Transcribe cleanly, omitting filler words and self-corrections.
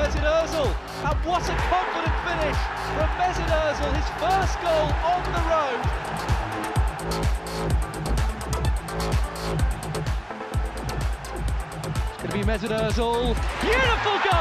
Mesut Özil, and what a confident finish from Mesut Özil, his first goal on the road. It's going to be Mesut Özil, beautiful goal!